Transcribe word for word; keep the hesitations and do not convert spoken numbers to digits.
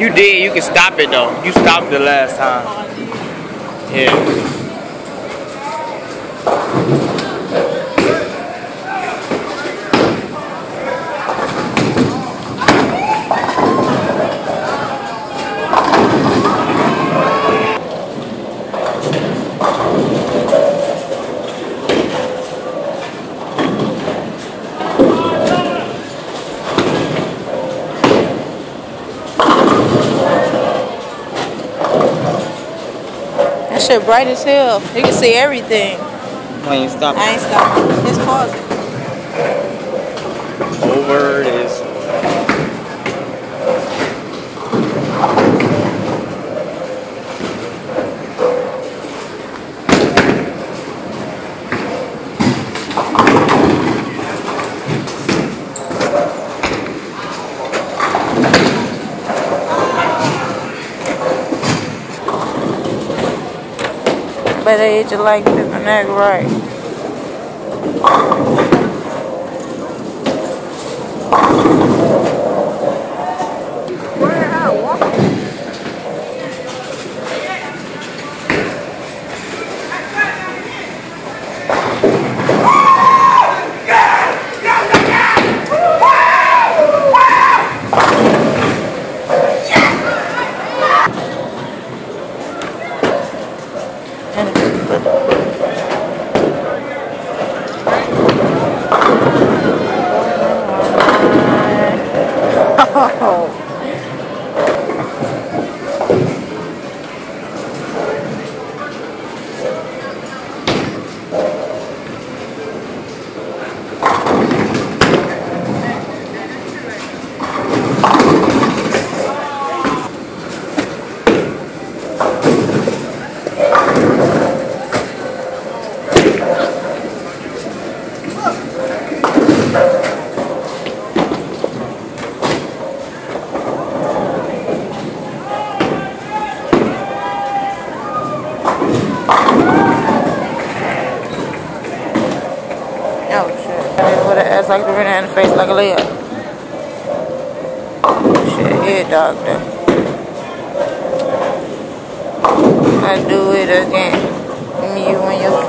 You did. You can stop it though. You stopped the last time. Yeah. Shit bright as hell. You can see everything. I ain't stopping. I ain't stopping. Just pause it. Over this way. But they eat you like this and egg right. Oh shit. With an ass like the ring in the face like a layup. Shit, head doctor. I do it again. You and your